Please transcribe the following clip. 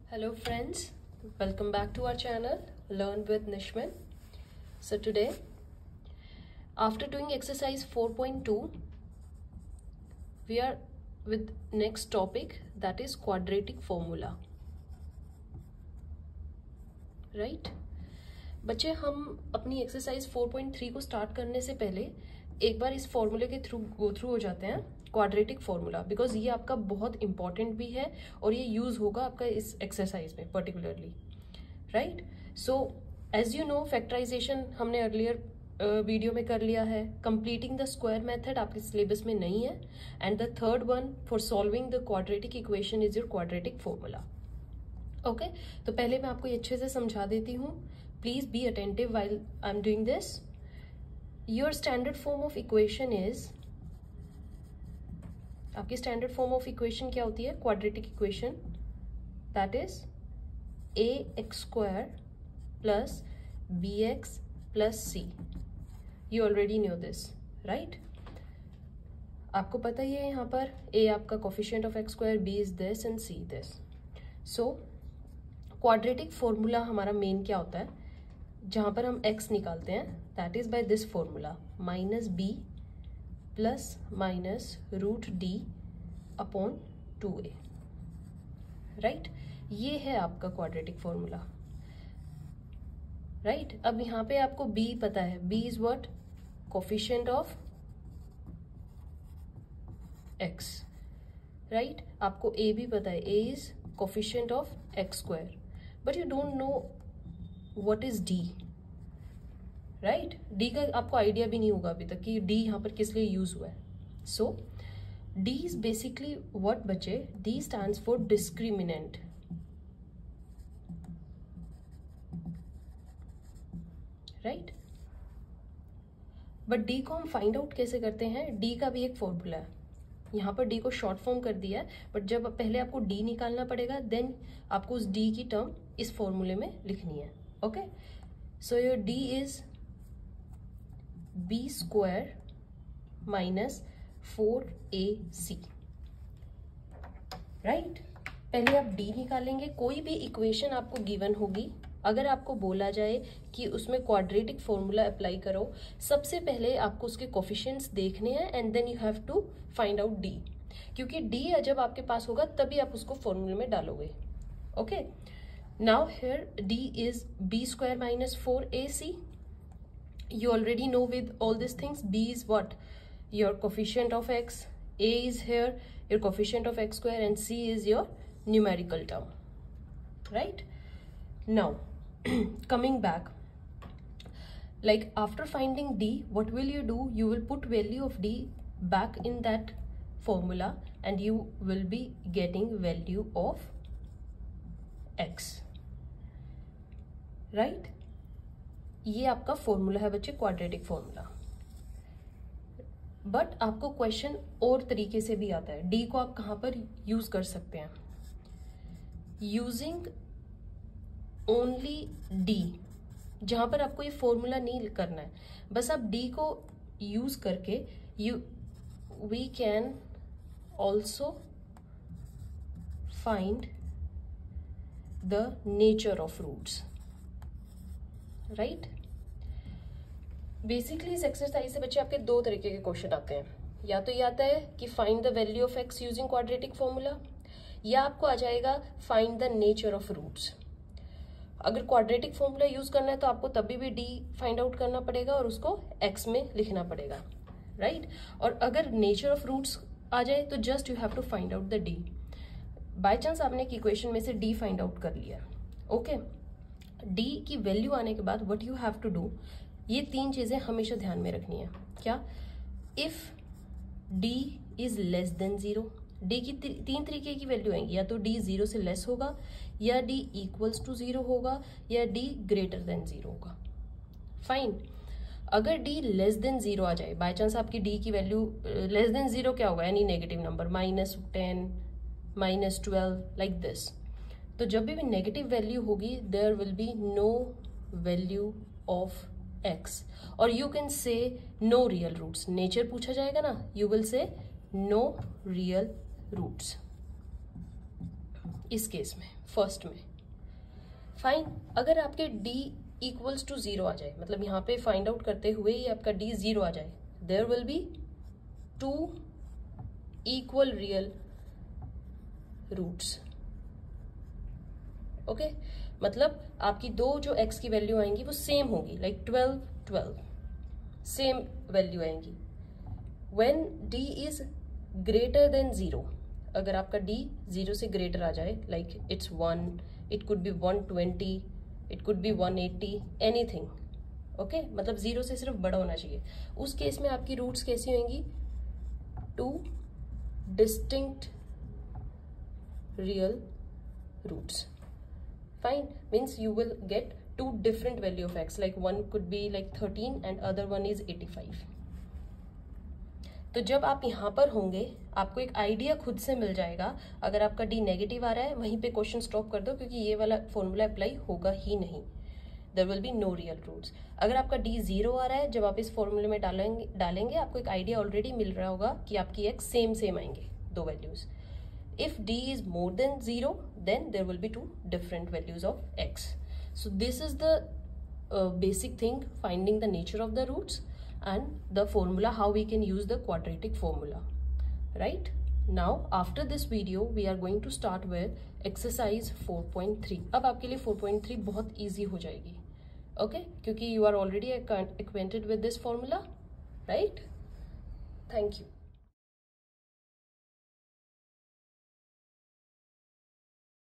Hello friends, welcome back to our channel Learn with Nishman. So today, after doing exercise 4.2, we are with next topic, that is quadratic formula. Right? बच्चे, हम अपनी exercise 4.3 को start करने से पहले एक बार इस फॉर्मूले के थ्रू गो थ्रू हो जाते हैं, क्वाड्रेटिक फॉर्मूला, बिकॉज ये आपका बहुत इंपॉर्टेंट भी है और ये यूज होगा आपका इस एक्सरसाइज में particularly. Right? So as you know, factorization हमने अर्लियर वीडियो में कर लिया है. कंप्लीटिंग द स्क्वायर मेथड आपके सिलेबस में नहीं है. And the third one for solving the quadratic equation is your quadratic formula. Okay, तो पहले मैं आपको ये अच्छे से समझा देती हूँ. Please be attentive while I am doing this. Your standard form of equation is, आपकी स्टैंडर्ड फॉर्म ऑफ इक्वेशन क्या होती है? Quadratic equation, that is ax² plus bx plus c. You already knew this, right? आपको पता ही है यहाँ पर a आपका coefficient of x², b is this and c this. So quadratic formula हमारा मेन क्या होता है? जहां पर हम x निकालते हैं, that is by this formula, -b plus minus √d upon 2a. Right? ये है आपका क्वाड्रेटिक फॉर्मूला. राइट? अब यहां पे आपको b पता है. b is what? Coefficient of x. Right? आपको a भी पता है. a is coefficient of x², but you don't know what is d. Right? d का आपको आइडिया भी नहीं होगा अभी तक कि d यहाँ पर किस लिए यूज हुआ है. So d is basically what बच्चे? d stands for discriminant. Right? But d को हम फाइंड आउट कैसे करते हैं? d का भी एक फॉर्मूला है. यहाँ पर d को शॉर्ट फॉर्म कर दिया है, बट जब पहले आपको d निकालना पड़ेगा, देन आपको उस d की टर्म इस फॉर्मूले में लिखनी है. Okay, so your d is b² minus 4ac. Right? पहले आप d निकालेंगे. कोई भी इक्वेशन आपको गिवन होगी, अगर आपको बोला जाए कि उसमें क्वाड्रेटिक फॉर्मूला अप्लाई करो, सबसे पहले आपको उसके कोफिशिएंट्स देखने हैं and then you have to find out d. क्योंकि d जब आपके पास होगा तभी आप उसको फॉर्मूले में डालोगे. Okay, now here d is b² minus 4ac. You already know with all these things. b is what? Your coefficient of x. a is here your coefficient of x², and c is your numerical term. Right? Now coming back, like after finding d, what will you do? You will put value of d back in that formula and you will be getting value of x. Right? ये आपका formula है बच्चे, quadratic formula. But आपको question और तरीके से भी आता है. डी को आप कहां पर यूज कर सकते हैं? Using only D. जहां पर आपको ये फॉर्मूला नहीं करना है, बस आप डी को यूज करके we can also find the nature of roots. Right? Basically इस एक्सरसाइज से बच्चे आपके दो तरीके के क्वेश्चन आते हैं. या तो ये आता है कि find the value of x using quadratic formula, या आपको आ जाएगा find the nature of roots. अगर क्वाड्रेटिक फॉर्मूला यूज करना है तो आपको तभी भी डी फाइंड आउट करना पड़ेगा और उसको एक्स में लिखना पड़ेगा. राइट? और अगर नेचर ऑफ रूट्स आ जाए तो just you have to find out the D. By chance आपने एक इक्वेशन में से डी फाइंड आउट कर लिया. ओके, d की वैल्यू आने के बाद what you have to do, ये तीन चीजें हमेशा ध्यान में रखनी है. क्या? If d is less than 0. d की तीन तरीके की वैल्यू आएंगी. या तो d 0 से लेस होगा, या d इक्वल्स टू 0 होगा, या d ग्रेटर देन 0 होगा. फाइन. अगर d लेस देन 0 आ जाए, बाय चांस आपकी d की वैल्यू लेस देन 0 क्या होगा? Any negative number, -10 -12 like this. तो जब भी नेगेटिव वैल्यू होगी, there will be no value of x, और you can say no real roots. Nature पूछा जाएगा ना, you will say no real roots. इस केस में फर्स्ट में। फाइन, अगर आपके d इक्वल्स टू 0 आ जाए, मतलब यहाँ पे फाइंड आउट करते हुए ही आपका d 0 आ जाए, there will be 2 equal real roots. Okay, मतलब आपकी दो जो x की वैल्यू आएंगी वो सेम होगी, लाइक 12 12 सेम वैल्यू आएंगी। When d is greater than 0, अगर आपका d 0 से ग्रेटर आ जाए, like it's 1, it could be 120, it could be 180, anything. Okay, मतलब 0 से सिर्फ बड़ा होना चाहिए। उस केस में आपकी रूट्स कैसी होंगी? 2 distinct real roots. Fine, means you will get 2 different value of x, like one could be like 13 and other one is 85. तो जब आप यहाँ पर होंगे आपको एक आइडिया खुद से मिल जाएगा। अगर आपका d नेगेटिव आ रहा है वहीं पे क्वेश्चन स्टॉप कर दो, क्योंकि ये वाला फॉर्मूला अप्लाई होगा ही नहीं, there will be no real roots. अगर आपका d 0 आ रहा है, जब आप इस फॉर्मूले में डालेंगे आपको एक आइडिया ऑलरेडी मिल रहा होगा कि आपकी x सेम आएंगे, दो values. If d is more than 0, then there will be 2 different values of x. So this is the basic thing, finding the nature of the roots and the formula, how we can use the quadratic formula, right? Now after this video we are going to start with exercise 4.3. अब आपके लिए 4.3 बहुत easy हो जाएगी, okay? क्योंकि you are already acquainted with this formula, right? Thank you.